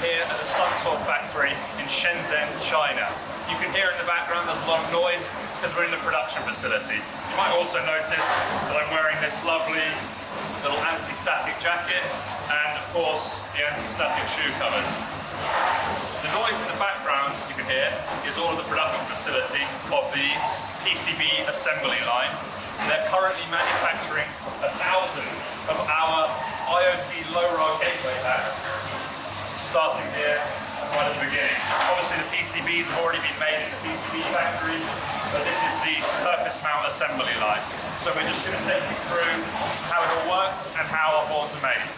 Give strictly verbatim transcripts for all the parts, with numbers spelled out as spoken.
here at the Sunsoar factory in Shenzhen, China. You can hear in the background there's a lot of noise. It's because we're in the production facility. You might also notice that I'm wearing this lovely little anti-static jacket and, of course, the anti-static shoe covers. The noise in the background you can hear is all of the production facility of the P C B assembly line. They're currently manufacturing a thousand of our IoT LoRa Gateway HATs, starting here right at the beginning. Obviously the P C Bs have already been made in the P C B factory, but this is the surface mount assembly line. So we're just going to take you through how it all works and how our boards are made.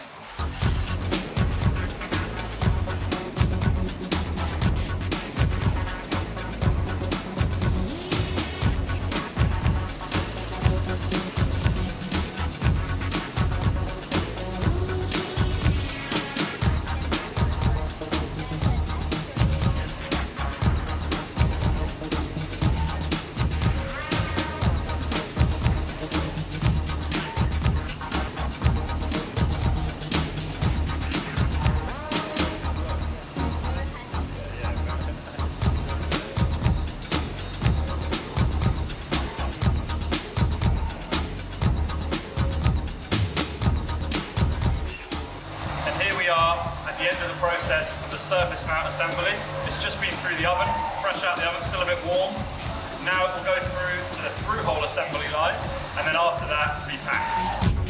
At the end of the process of the surface mount assembly. It's just been through the oven, fresh out the oven, still a bit warm. Now it will go through to the through-hole assembly line, and then after that to be packed.